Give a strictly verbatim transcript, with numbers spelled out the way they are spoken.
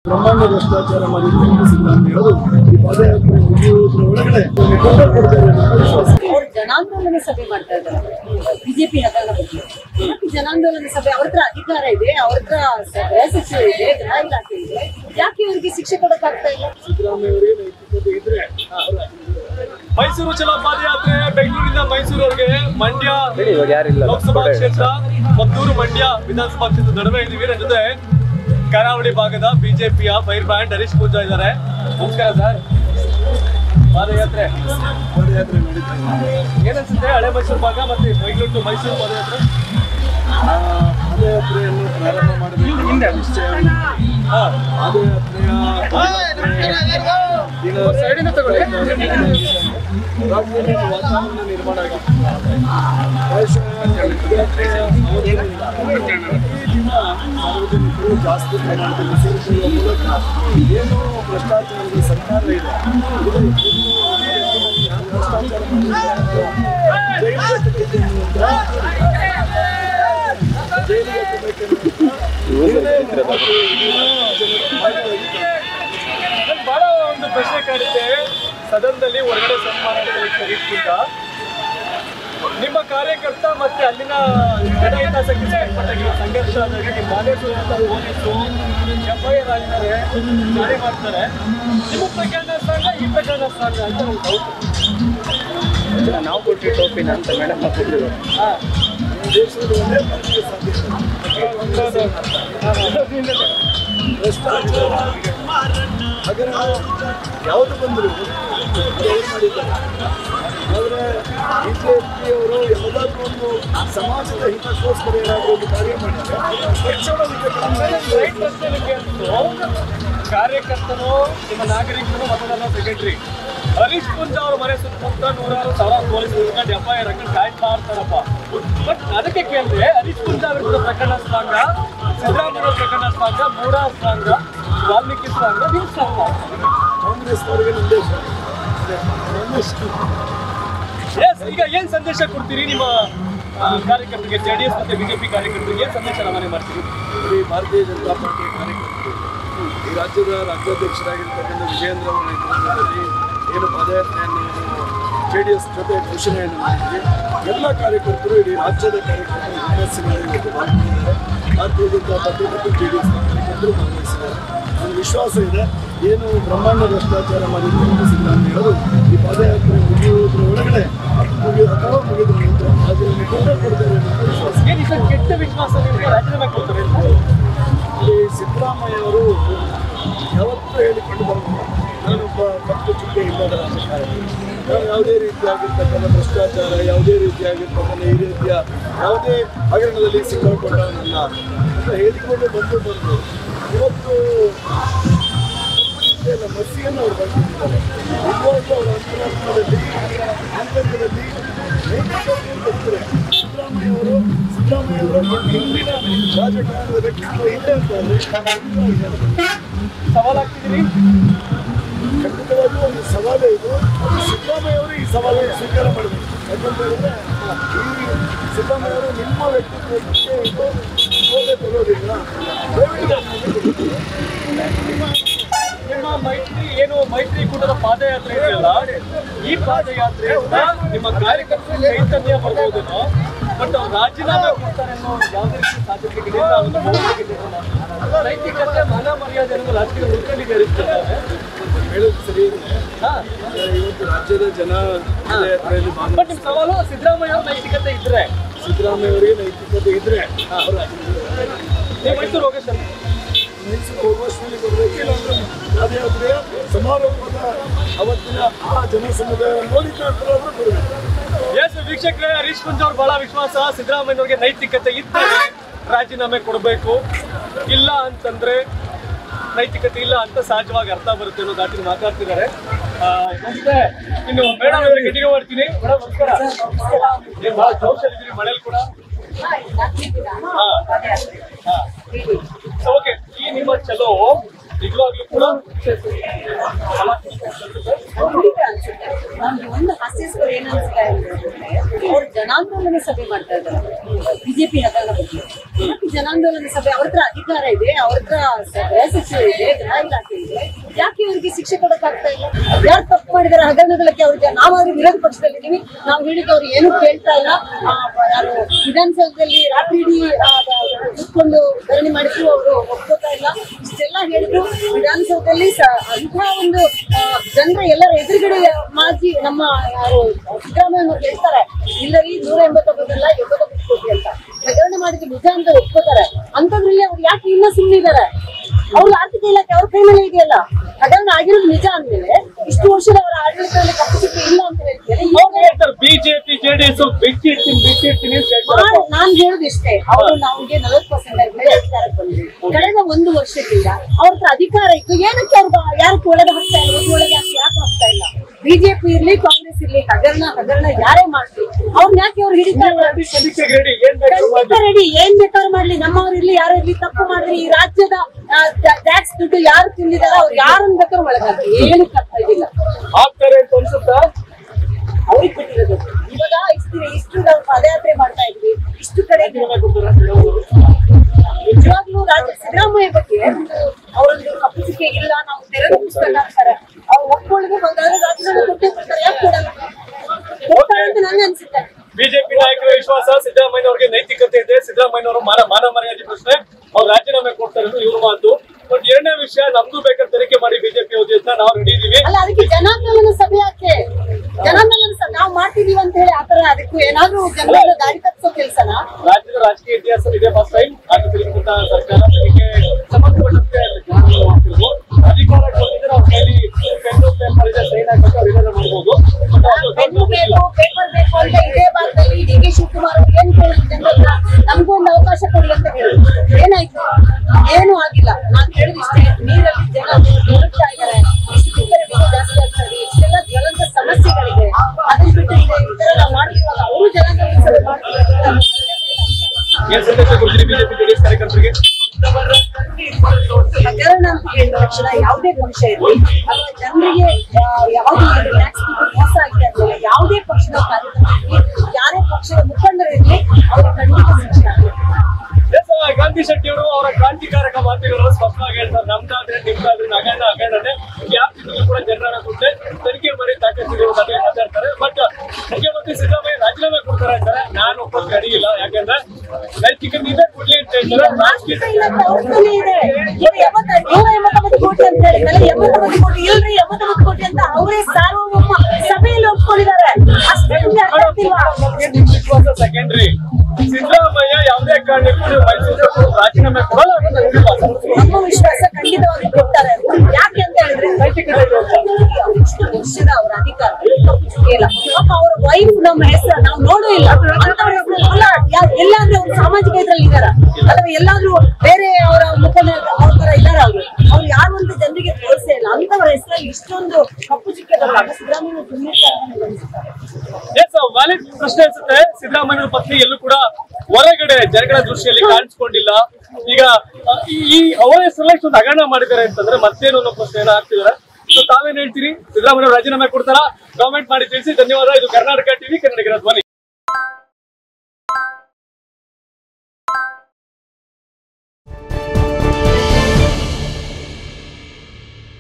ಬ್ರಹ್ಮಾಂಡ ಭ್ರಷ್ಟಾಚಾರ ಮಾಡಿದ್ರು ಸಿದ್ದರಾಮಯ್ಯವರು ಈ ಪಾದಯಾತ್ರೆ ಮುಗಿಯುವುದರ ಒಳಗಡೆ ಅವರು ಜನಾಂದೋಲನ ಸಭೆ ಮಾಡ್ತಾ ಇದ್ದಾರೆ ಬಿಜೆಪಿ ಹಗರಣ ಬಗ್ಗೆ. ಜನಾಂದೋಲನ ಸಭೆ ಅವ್ರ ಹತ್ರ ಅಧಿಕಾರ ಇದೆ, ಅವ್ರ ಹತ್ರ ಗೃಹ ಸಚಿವ ಇದೆ, ಗೃಹ ಇಲಾಖೆ ಇದೆ, ಯಾಕೆ ಇವರಿಗೆ ಶಿಕ್ಷೆ ಕೊಡಕ್ಕಾಗ್ತಾ ಇಲ್ಲ? ಸಿದ್ದರಾಮಯ್ಯವರಿಗೆ ನೈತಿಕತೆ ಇದ್ರೆ ಮೈಸೂರು ಚಲೋ ಪಾದಯಾತ್ರೆ ಬೆಂಗಳೂರಿನಿಂದ ಮೈಸೂರುವರೆಗೆ ಮಂಡ್ಯ ಲೋಕಸಭಾ ಕ್ಷೇತ್ರ, ಮದ್ದೂರು ಮಂಡ್ಯ ವಿಧಾನಸಭಾ ಕ್ಷೇತ್ರದ ನಡುವೆ ಇದೀವಿ. ನನ್ನ ಜೊತೆ ಕರಾವಳಿ ಭಾಗದ ಬಿಜೆಪಿಯ ಫೈರ್ ಬ್ಯಾಂಡ್ ಹರೀಶ್ ಪೂಜಾ ಇದ್ದಾರೆ. ನಮಸ್ಕಾರ ಸರ್. ಪಾದಯಾತ್ರೆ ಪಾದಯಾತ್ರೆ ನಡೀತಾ ಏನನ್ಸುತ್ತೆ? ಹಳೆ ಮೈಸೂರು ಭಾಗ ಮತ್ತೆ ಬೆಂಗಳೂರು ಟು ಮೈಸೂರು ಪಾದಯಾತ್ರೆ ಪಾದಯಾತ್ರೆಯನ್ನು ಪ್ರಾರಂಭ ಮಾಡಬೇಕು ಹಿಂದೆ ನಿಶ್ಚಯ. ಪಾದಯಾತ್ರೆಯ ರಾಜ್ಯದಲ್ಲಿ ವಾತಾವರಣ ನಿರ್ಮಾಣ ಆಗಿದೆ. ಪ್ರತಿದಿನ ಸಾರ್ವಜನಿಕರು ಜಾಸ್ತಿ ಪ್ರಮಾಣದಲ್ಲಿ ಸೇರಿಕೊಳ್ಳುವ ಮೂಲಕ ಏನು ಭ್ರಷ್ಟಾಚಾರದ ಸರ್ಕಾರ ಇದೆ, ಭ್ರಷ್ಟಾಚಾರ ಬಹಳ ಒಂದು ಪ್ರಶ್ನೆ ಕಾಡುತ್ತೆ ಸದನದಲ್ಲಿ ಹೊರಗಡೆ ಸನ್ಮಾನದಲ್ಲಿ ಕರೀತಿದ್ದ ನಿಮ್ಮ ಕಾರ್ಯಕರ್ತ ಮತ್ತೆ ಅಲ್ಲಿನ ಜನಹಿತಾಸಕ್ಕೆ ಸಂಬಂಧಪಟ್ಟ ಸಂಘರ್ಷ ಆದಾಗ ನಿಮ್ಮ ಮನೆಯವರು ಪೊಲೀಸರು ಎಫ್ಐಆರ್ ಆಗಿದ್ದಾರೆ, ಜಾರಿ ಮಾಡ್ತಾರೆ. ನಿಮ್ಮ ಪ್ರಕರಣ ಸಾಂಗ ಈ ಪ್ರಕರಣ ಸಾಂಗ ಅಂತ ಒಂದು ಡೌಟ್. ನಾವು ಕೊಟ್ಟಿರೋ ಟೋಪಿನ ಅಂತ ಮೇಡಮ್ ಹಾಕಿದ್ರು. ಹಾಂ, ದೇಶದ ಒಳ್ಳೆ ಮನಸ್ಸಿಗೆ ಸಾಧ್ಯ ಭ್ರಷ್ಟಾಚಾರ ಹಗರಣ ಯಾವುದು ಬಂದರು ಏನು ಮಾಡಿದ್ದಾರೆ. ಆದರೆ ಬಿಜೆಪಿಯವರು ಯಾವುದಾದ್ರೂ ಒಂದು ಸಮಾಜದ ಹಿತಕ್ಕೋಸ್ಕರ ಏನಾದರೂ ಒಂದು ಕಾರ್ಯ ಮಾಡಿದ್ದಾರೆ. ಕಾರ್ಯಕರ್ತನು ನಿಮ್ಮ ನಾಗರಿಕರು ಮತದಾರರ ಸೆಕ್ರೆಟರಿ ಹರೀಶ್ ಪೂಜಾ ಅವ್ರ ಮನೆ ಸುತ್ತಮುತ್ತ ನೂರಾರು ಸಾವಿರ ಪೊಲೀಸರು ಇಟ್ಕೊಂಡು ಎಫ್ಐಆರ್ ಹಾಕೊಂಡು ಕಾಯ್ತಾ ಇರ್ತಾರಪ್ಪ. ಬಟ್ ಅದಕ್ಕೆ ಕೇಳಿದ್ರೆ ಹರೀಶ್ ಪೂಜಾ ವಿರುದ್ಧ ಪ್ರಕರಣ ಸ್ಟ್ರಾಂಗ, ಸಿದ್ದರಾಮಯ್ಯ ಪ್ರಕರಣ ಸ್ಟ್ರಾಂಗ, ಮೂಡಾ ಸ್ಟ್ರಾಂಗ, ವಾಲ್ಮೀಕಿ ಸ್ಟ್ರಾಂಗ, ನೀವು ಸ್ಟ್ರಾಂಗ? ಕಾಂಗ್ರೆಸ್ನವರಿಗೆ ನಿರ್ದೇಶ. ಎಸ್, ಈಗ ಏನ್ ಸಂದೇಶ ಕೊಡ್ತೀರಿ ನಿಮ್ಮ ಕಾರ್ಯಕರ್ತರಿಗೆ, ಜೆ ಡಿ ಎಸ್ ಮತ್ತೆ ಬಿಜೆಪಿ ಕಾರ್ಯಕರ್ತರಿಗೆ ಏನ್ ಸಂದೇಶ ರವಾನೆ ಮಾಡ್ತೀರಿ? ಈ ಭಾರತೀಯ ಜನತಾ ಪಾರ್ಟಿಯ ಕಾರ್ಯಕರ್ತರು ಈ ರಾಜ್ಯದ ರಾಜ್ಯಾಧ್ಯಕ್ಷರಾಗಿರ್ತಕ್ಕಂಥ ವಿಜಯೇಂದ್ರ ಅವರ ನೇತೃತ್ವದಲ್ಲಿ ಏನು ಪಾದಯಾತ್ರೆಯನ್ನು ಜೆ ಡಿ ಎಸ್ ಜೊತೆ ಘೋಷಣೆಯನ್ನು ಮಾಡಿದ್ವಿ. ಎಲ್ಲ ಕಾರ್ಯಕರ್ತರು ಇಡೀ ರಾಜ್ಯದ ಕಾರ್ಯಕರ್ತರು ಕಾಂಗ್ರೆಸ್ಸಿನಲ್ಲಿ ಭಾಗವಹಿಸಿದ್ದಾರೆ. ಭಾರತೀಯ ಜನತಾ ಪಾರ್ಟಿ ಮತ್ತು ಜೆ ಡಿ ಎಸ್ ಕಾರ್ಯಕರ್ತರು ಭಾಗವಹಿಸಿದ್ದಾರೆ. ನನಗೆ ವಿಶ್ವಾಸ ಇದೆ, ಏನು ಬ್ರಹ್ಮಾಂಡ ಭ್ರಷ್ಟಾಚಾರ ಮಾಡಿದ್ರು ಸಿದ್ದರಾಮಯ್ಯವರು ಈ ಪಾದಯಾತ್ರೆ ಮುಗಿಯುವುದರ ಒಳಗಡೆ ಮುಗಿದ ಅಥವಾ ಮುಗಿದ ನಂತರ ರಾಜೀನಾಮೆ ಕೊಟ್ಟೇ ಕೊಡ್ತಾರೆ ಅನ್ನೋ ವಿಶ್ವಾಸ. ಕೆಟ್ಟ ವಿಶ್ವಾಸ ರಾಜೀನಾಮೆ ಕೊಡ್ತಾರೆ. ಇಲ್ಲಿ ಸಿದ್ದರಾಮಯ್ಯವರು ಯಾವತ್ತೂ ಹೇಳಿಕೊಂಡು ಬರುತ್ತಿಲ್ಲ, ನಾನೊಬ್ಬ ಕಪ್ಪು ಚುಕ್ಕೆ ಇಲ್ಲದ ರಾಜಕಾರಣಿ, ನಾನು ಯಾವುದೇ ರೀತಿಯಾಗಿರ್ತಕ್ಕಂಥ ಭ್ರಷ್ಟಾಚಾರ, ಯಾವುದೇ ರೀತಿಯಾಗಿರ್ತಕ್ಕಂಥ ಈ ರೀತಿಯ ಯಾವುದೇ ಹಗರಣದಲ್ಲಿ ಸಿಕ್ಕಾಕೊಂಡವನಲ್ಲ ಅಂತ ಹೇಳಿಕೊಂಡು ಬಂದು ಬಂದು ಇವತ್ತು ಎಲ್ಲ ಮಸಿಯನ್ನು ಅವರು ಬಂದಿದ್ದಾರೆ. ನಿಜವಾಗ್ಲೂ ಅವರ ಅಂತರಾತ್ಮದಲ್ಲಿ ಆಂತರ್ಯದಲ್ಲಿ ನೈತಿಕತೆಯನ್ನು ತೆಗೆದರೆ ಸಿದ್ದರಾಮಯ್ಯವರು ಸಿದ್ದರಾಮಯ್ಯವರು ಹಿಂದಿನ ರಾಜಕಾರಣದ ವ್ಯಕ್ತಿತ್ವ ಇದೆ ಅಂತ ಸವಾಲಾಗ್ತಿದ್ದೀರಿ. ಖಂಡಿತವಾಗ್ಲೂ ಒಂದು ಸವಾಲೇ ಇದು. ಸಿದ್ದರಾಮಯ್ಯವರು ಈ ಸವಾಲನ್ನು ಸ್ವೀಕಾರ ಮಾಡಬೇಕು. ಯಾಕಂತ ಹೇಳಿದ್ರೆ ಈ ಸಿದ್ದರಾಮಯ್ಯವರು ನಿಮ್ಮ ವ್ಯಕ್ತಿತ್ವಕ್ಕೆ ಇದು ಸೋಲೆ ತಗೊಳ್ಳೋದಿಲ್ಲ. ನಿಮ್ಮ ಮೈತ್ರಿ ಏನು ಮೈತ್ರಿಕೂಟದ ಪಾದಯಾತ್ರೆ ಇದೆಯಲ್ಲ, ಈ ಪಾದಯಾತ್ರೆಯಿಂದ ನಿಮ್ಮ ಕಾರ್ಯಕರ್ತರು ಚೈತನ್ಯ ಬರ್ಬೋದೇನೋ, ಬಟ್ ಅವ್ರು ರಾಜೀನಾಮೆ ಕೊಡ್ತಾರೆ ಅನ್ನೋ ಯಾವುದೇ ರೀತಿ ಸಾಧ್ಯತೆಗಳಿಂದ ಒಂದು ನೈತಿಕತೆ ಮಾನ ಮರ್ಯಾದೆ ಅನ್ನೋ ರಾಜಕೀಯ ಉಳ್ಕೊಂಡಿಗೆ ಇರುತ್ತಾರೆ. ಹೇಳೋದು ಸರಿ ಇದೆ. ಹಾಂ, ಇವತ್ತು ರಾಜ್ಯದ ಜನ ಪಾದಯಾತ್ರೆಯಲ್ಲಿ ಬಟ್ ನಿಮ್ಮ ಸವಾಲು ಸಿದ್ದರಾಮಯ್ಯ ಅವ್ರ ನೈತಿಕತೆ ಇದ್ರೆ, ಸಿದ್ದರಾಮಯ್ಯ ಅವರಿಗೆ ನೈತಿಕತೆ ಇದ್ರೆ ನೀವು ಮೈಸೂರು ಹೋಗಿ ಸರ್ ಮೈಸೂರು ಹೋಗುವಷ್ಟರಲ್ಲಿ ಕೊಡಬೇಕಿಲ್ಲ ಅಂದ್ರೆ ಪಾದಯಾತ್ರೆಯ ಸಮಾರೋಪದ ಅವತ್ತಿನ ಆ ಜನ ಸಮುದಾಯವನ್ನು ನೋಡಿಕೊಂಡು ಕೊಡಬೇಕು. ಎಸ್ ವೀಕ್ಷಕರೇ, ಹರೀಶ್ ಪೂಜಾ ಅವ್ರು ಬಹಳ ವಿಶ್ವಾಸ, ಸಿದ್ದರಾಮಯ್ಯವ್ರಿಗೆ ನೈತಿಕತೆ ಇದ್ದರೆ ರಾಜೀನಾಮೆ ಕೊಡಬೇಕು, ಇಲ್ಲ ಅಂತಂದ್ರೆ ನೈತಿಕತೆ ಇಲ್ಲ ಅಂತ ಸಹಜವಾಗಿ ಅರ್ಥ ಬರುತ್ತೆ ಅನ್ನೋ ದಾಟಿ ಮಾತಾಡ್ತಿದ್ದಾರೆ. ಇನ್ನು ಮೇಡಮ್ ಅವ್ರಿಗೆ ಕಂಟಿನ್ಯೂ ಮಾಡ್ತೀನಿ. ಮೇಡಮ್ ನಮಸ್ಕಾರ. ನೀವು ಬಹಳ ಜೋಶಲ್ಲಿದ್ದೀರಿ ಮನೇಲಿ ಕೂಡ. ಓಕೆ, ಈ ನಿಮ್ಮ ಚಲೋ ನಿಜವಾಗ್ಲೂ ಕೂಡ ನಮ್ಗೆ ಒಂದು ಹಾಸ್ಯಾಸ್ಪದ ಏನ್ ಅನ್ಸುತ್ತೆ ಅಂದ್ರೆ ಅವ್ರು ಜನಾಂದೋಲನ ಸಭೆ ಮಾಡ್ತಾ ಇದ್ದಾರೆ ಬಿಜೆಪಿ ಹಗರಣ ಬಗ್ಗೆ. ಜನಾಂದೋಲನ ಸಭೆ ಅವ್ರ ಹತ್ರ ಅಧಿಕಾರ ಇದೆ, ಅವ್ರ ಹತ್ರ ಗೃಹ ಸಚಿವ ಇದೆ, ಗೃಹ ಇಲಾಖೆ ಇದೆ, ಯಾಕೆ ಇವರಿಗೆ ಶಿಕ್ಷೆ ಕೊಡಕ್ಕಾಗ್ತಾ ಇಲ್ಲ? ಯಾರು ತಪ್ಪು ಮಾಡಿದಾರೆ ಹಗರಣಗಳಿಗೆ ಅವ್ರಿಗೆ? ನಾವಾದ್ರೂ ವಿರೋಧ ಪಕ್ಷದಲ್ಲಿದ್ದೀವಿ, ನಾವು ಹೇಳಿದವ್ರು ಏನು ಕೇಳ್ತಾ ಇಲ್ಲ. ಯಾರು ವಿಧಾನಸೌಧದಲ್ಲಿ ರಾತ್ರಿ ಇಡೀ ಕೂತ್ಕೊಂಡು ಧರಣಿ ಮಾಡಿದ್ರು, ಅವರು ಒಪ್ಕೋತಾ ಇಲ್ಲ. ಇಷ್ಟೆಲ್ಲ ಹೇಳಿದ್ರು ವಿಧಾನಸೌಧದಲ್ಲಿ ಅಂಥ ಒಂದು ಜನರ ಎಲ್ಲರ ಎದುರುಗಡೆ ಮಾಜಿ ನಮ್ಮ ಯಾರು ಸಿದ್ದರಾಮಯ್ಯ ಅವ್ರು ಹೇಳ್ತಾರೆ, ಇಲ್ಲ ರೀ ನೂರ ಎಂಬತ್ತೊಂಬತ್ತಲ್ಲ ಎಂಬತ್ತೊಂಬತ್ತು ಕೋಟಿ ಅಂತ ಹಗರಣ ಮಾಡಿದ್ದು ನಿಜ ಅಂತ ಒಪ್ಕೋತಾರೆ. ಅಂತದ್ರಲ್ಲಿ ಅವ್ರು ಯಾಕೆ ಇನ್ನೂ ಸುಮ್ಮನಿದ್ದಾರೆ? ಅವ್ರ ಆರ್ಥಿಕ ಇಲಾಖೆ ಅವ್ರ ಕೈ ಮೇಲೆ ಇದೆಯಲ್ಲ, ಹಗರಣ ಆಗಿರೋದು ನಿಜ ಅಂದ್ಮೇಲೆ ಇಷ್ಟು ವರ್ಷದ ಅವರ ಆಡಳಿತದಲ್ಲಿ ಕಪ್ಪುಚಿಕ್ಕೆ ಇಲ್ಲ ಅಂತ ಹೇಳ್ತಾರೆ. ಬಿಜೆಪಿ ಜೆಡಿಎಸ್ ಬಿಚ್ಚಿ ಇರ್ತೀನಿ ಬಿಚ್ಚಿ ಇರ್ತೀನಿ ನಾನ್ ಹೇಳುದು ಇಷ್ಟೇ, ಅವರು ನಮ್ಗೆ ನಲವತ್ತು ಪರ್ಸೆಂಟ್ ಮೇಲೆ ಅಧಿಕಾರಕ್ಕೆ ಬಂದ್ರು. ಕಳೆದ ಒಂದು ವರ್ಷದಿಂದ ಅವ್ರ ಹತ್ರ ಅಧಿಕಾರ ಇತ್ತು, ಏನಕ್ಕೆ ಅವ್ರು ಯಾರಕ್ಕೆ ಒಳಗೆ ಹಾಕ್ತಾ ಇಲ್ಲ? ಒಂದು ಒಳಗೆ ಯಾಕೆ ಯಾಕೆ ಹಾಕ್ತಾ ಇಲ್ಲ? ಬಿಜೆಪಿ ಇರ್ಲಿ ಕಾಂಗ್ರೆಸ್ ಇರ್ಲಿ, ಹಗರಣ ಹಗರಣ ಯಾರೇ ಮಾಡ್ಲಿ ಅವ್ರನ್ನ ಯಾಕೆ ಅವ್ರು ಹಿಡಿತಾರೆ? ರೆಡಿ, ಏನ್ ಬೇಕಾದ್ರೂ ಮಾಡ್ಲಿ, ನಮ್ಮವ್ರು ಇರ್ಲಿ ಯಾರು ಇರ್ಲಿ, ತಪ್ಪು ಮಾಡಿದ್ರಿ ಈ ರಾಜ್ಯದ ಟ್ಯಾಕ್ಸ್ ದುಡ್ಡು ಯಾರು ತಿಂದಿದಾರ ಅವ್ರು ಯಾರನ್ನ ಬೇಕಾದ್ರೂ ಒಳಗಾಗ್ಲಿ, ಏನು ಕರ್ತಾ ಇದಿಲ್ಲ ಆಗ್ತಾರೆ ಅಂತ ಅನ್ಸುತ್ತಾ? ಅವ್ರಿಗೆ ಬಿಟ್ಟಿರೋದು. ಇವಾಗ ಇಷ್ಟು ಇಷ್ಟು ನಾವು ಪಾದಯಾತ್ರೆ ಮಾಡ್ತಾ ಇದ್ವಿ, ಇಷ್ಟು ಕಡೆ ನಿಜವಾಗ್ಲೂ ರಾಜ್ಯ ಸಿದ್ದರಾಮಯ್ಯ ಬಗ್ಗೆ ಅವರೊಂದು ಕಪ್ಪುಚಿಕೆ ಇಲ್ಲ, ನಾವು ತೆರೆದ ಪುಸ್ತಕ ಅಂತಾರೆ, ಅವ್ರು ಒಪ್ಕೊಳ್ಳದೆ ಬಂದಾದ್ರೆ ರಾಜ್ಯದಲ್ಲಿ ಕೊಟ್ಟೆ ಕೊಡ್ತಾರೆ. ಯಾಕೆ ಕೊಡಲ್ಲ? ಕೊಡ್ತಾರೆ ಅಂತ ನನಗೆ ಅನ್ಸುತ್ತೆ. ಬಿಜೆಪಿ ನಾಯಕರ ವಿಶ್ವಾಸ ಸಿದ್ದರಾಮಯ್ಯ ಅವರಿಗೆ ನೈತಿಕತೆ ಇದೆ, ಸಿದ್ದರಾಮಯ್ಯ ಅವರು ಮಾನ ಮಾನ ಮರ್ಯಾದೆ ಪ್ರಶ್ನೆ, ಅವ್ರು ರಾಜೀನಾಮೆ ಕೊಡ್ತಾರೆ ಇವ್ರ ಮಾತು. ಬಟ್ ಎರಡನೇ ವಿಷಯ, ನಮ್ದು ಬೇಕಾದ್ರೆ ತನಿಖೆ ಮಾಡಿ ಬಿಜೆಪಿ ಹೋಗಿ ಅಂತ ನಾವು ರೆಡಿ ಇದೀವಿ. ಅಲ್ಲ, ಅದಕ್ಕೆ ಜನಾಂದೋಲನ ಸಭೆ ಯಾಕೆ? ಜನಾಂದೋಲನ ಸಭೆ ನಾವು ಮಾಡ್ತಿದೀವಿ ಅಂತ ಹೇಳಿ ಆತರ ಅದಕ್ಕೂ ಏನಾದ್ರು ಜನರ ದಾರಿ ತಪ್ಪಿಸೋ ಕೆಲಸನ? ರಾಜ್ಯದ ರಾಜಕೀಯ ಇತಿಹಾಸ ಇದೆ ಫಸ್ಟ್ ಟೈಮ್ ರಾಜ್ಯದಲ್ಲಿರುವಂತಹ ಸರ್ಕಾರ ತನಿಖೆ ಸಂಬಂಧಪಟ್ಟಂತೆ ಅಧಿಕಾರ ಕೊಟ್ಟಿದ್ರೆ ಅವ್ರ ಕೈಲಿ ಪೆನ್ನು ಪೇಪರ್ ಇದೆ, ಸೈನ್ ಹಾಕಿ ಅವ್ರು ಏನಾದ್ರು ಮಾಡ್ಬೋದು. ಪೆನ್ನು ಬೇಕು, ಪೇಪರ್ ಬೇಕು ಅಂತ ಇದೇ ಭಾಗದಲ್ಲಿ ಡಿ ಕೆ ಶಿವಕುಮಾರ್ ಏನ್ ಕೇಳಿದ್ರು, ನಮಗೂ ಒಂದು ಅವಕಾಶ ಕೊಡಿ ಅಂತ ಹೇಳಿದ್ರು. ಏನಾಯ್ತು? ಏನು ಆಗಿಲ್ಲ. ನಾನ್ ಹೇಳಿದಿಷ್ಟೇ, ನೀರಲ್ಲಿ ಜನ ಮುಳುಗ್ತಾ ಇದ್ದಾರೆ, ಇಷ್ಟು ಕಿತ್ತರೆ ಜಾಸ್ತಿ ಆಗ್ತದೆ, ಇಷ್ಟೆಲ್ಲ ಜ್ವಲಂತ ಸಮಸ್ಯೆಗಳಿದೆ. ಅದನ್ನ ಬಿಟ್ಟು ಈ ತರ ನಾವು ಮಾಡ್ತೀವಲ್ಲ, ಅವರು ಜನಾಂದೋಲನ ಸಭೆ ಮಾಡ್ತಾರೆ. ಏನ್ ಸಂದೇಶ ಕೊಡ್ತೀರಿ ಬಿಜೆಪಿ ಜೆಡಿಎಸ್ ಕಾರ್ಯಕರ್ತರಿಗೆ? ಹಗರಣ ಅಂತ ಹೇಳಿದ ತಕ್ಷಣ ಯಾವುದೇ ಪಕ್ಷ ಇರಲಿ ಅಥವಾ ಜನರಿಗೆ ಯಾವ್ದು ಟ್ಯಾಕ್ಸ್ ಮೋಸ ಆಗಿದೆ ಅಂದ್ರೆ ಯಾವುದೇ ಪಕ್ಷದ ಕಾರ್ಯಕರ್ತರಿಗೆ, ಯಾರೇ ಪಕ್ಷದ ಮುಖಂಡರಿರಲಿ ಅವ್ರಿಗೆ ಖಂಡಿತ ಶಿಕ್ಷೆ ಆಗಬೇಕು. ಗಾಂಧಿ ಶೆಟ್ಟಿ ಅವರು ಅವರ ಕ್ರಾಂತಿಕಾರಕ ಮಾತುಗಳನ್ನು ಸ್ಪಷ್ಟವಾಗಿ ಹೇಳ್ತಾರೆ, ನಮ್ದಾದ್ರೆ ನಿಮ್ದಾದ್ರೆ ಹಗರಣ ಹಗರಣನೆ, ಯಾರು ಕೂಡ ಜನರನ್ನ ಕೊಟ್ಟೆ ತನಿಖೆ ಮಾಡಿ ತಾಕತ್ತಿದೆ ಮಾತಾಡ್ತಾರೆ. ಬಟ್ ಮುಖ್ಯಮಂತ್ರಿ ಸಿದ್ದರಾಮಯ್ಯ ರಾಜೀನಾಮೆ ಕೊಡ್ತಾರೆ ಅಂತಾರೆ. ನಾನು ಒಪ್ಪಕ್ಕೆ ರೆಡಿ ಇಲ್ಲ, ಯಾಕಂದ್ರೆ ನೈತಿಕತೆ ಇದೆ ಕೊಡ್ಲಿ ಅಂತ ಹೇಳ್ತಾರೆ. ನೂರ ಎಂಬತ್ತೊಂಬತ್ತು ಕೋಟಿ ಅಂತ ಹೇಳಿದ್ರೆ ಎಂಬತ್ತೊಂಬತ್ತು ಕೋಟಿ ಇಲ್ರಿ, ಎಂಬತ್ತೊಂಬತ್ತು ಕೋಟಿ ಅಂತ ಅವರೇ ಸಾರ್ವಭೌಮ ಸಭೆಯಲ್ಲಿ ಒಪ್ಕೊಂಡಿದ್ದಾರೆ. ಅಷ್ಟೇ ವಿಶ್ವಾಸ ಸೆಕೆಂಡ್ರಿ. ಸಿದ್ದರಾಮಯ್ಯ ಯಾವುದೇ ಕಾರಣಕ್ಕೂ ಮೈಸೂರು ರಾಜೀನಾಮೆ ಕೊಡಲ್ಲ ಅನ್ನೋದು ವಿಶ್ವಾಸ. ನಮ್ಮ ವಿಶ್ವಾಸ ಖಂಡಿತವಾಗಿ ಕೊಡ್ತಾರೆ. ಯಾಕೆ ಅಂತ ಹೇಳಿದ್ರೆ ಇಷ್ಟು ವರ್ಷದ ಅವರ ಅಧಿಕಾರ ಇಲ್ಲ. ಪಾಪ ಅವರ ವೈಫ್ ನಮ್ಮ ಹೆಸರು ನಾವು ನೋಡೂ ಇಲ್ಲ. ಅಂತವ್ರ ಹೆಸರು ಎಲ್ಲಾದ್ರೂ ಅವ್ರು ಸಾಮಾಜಿಕ ಇದ್ರಲ್ಲಿ ಇದಾರ ಅಥವಾ ಎಲ್ಲಾದ್ರೂ ಬೇರೆ ಅವರ ಮುಖಂಡ ಅವ್ರ ತರ ಇದಾರ ಅವರು ಅವ್ರು ಯಾರು ಅಂತ ಜನರಿಗೆ ತೋರಿಸೇ ಇಲ್ಲ. ಅಂತವರ ಹೆಸರಲ್ಲಿ ಇಷ್ಟೊಂದು ಕಪ್ಪು ಚಿಕ್ಕೆ ಬರಲ್ಲ. ಸಿದ್ದರಾಮಯ್ಯ ವ್ಯಾಲಿಡ್ ಪ್ರಶ್ನೆ ಅನ್ಸುತ್ತೆ. ಸಿದ್ದರಾಮಯ್ಯ ಪತ್ನಿ ಎಲ್ಲೂ ಕೂಡ ಹೊರಗಡೆ ಜನಗಳ ದೃಷ್ಟಿಯಲ್ಲಿ ಕಾಣಿಸ್ಕೊಂಡಿಲ್ಲ. ಈಗ ಈ ಅವರ ಹೆಸರಲ್ಲ ಇಷ್ಟೊಂದು ಹಗರಣ ಮಾಡಿದ್ದಾರೆ ಅಂತಂದ್ರೆ ಮತ್ತೇನು ಅನ್ನೋ ಪ್ರಶ್ನೆಯನ್ನ ಹಾಕ್ತಿದ್ದಾರೆ. ಸೊ ತಾವೇನ್ ಹೇಳ್ತೀರಿ? ಸಿದ್ದರಾಮಯ್ಯ ರಾಜೀನಾಮೆ ಕೊಡ್ತಾರಾ? ಕಾಮೆಂಟ್ ಮಾಡಿ ತಿಳಿಸಿ. ಧನ್ಯವಾದ. ಇದು ಕರ್ನಾಟಕ ಟಿವಿ, ಕನ್ನಡಿಗರ ಧ್ವನಿ.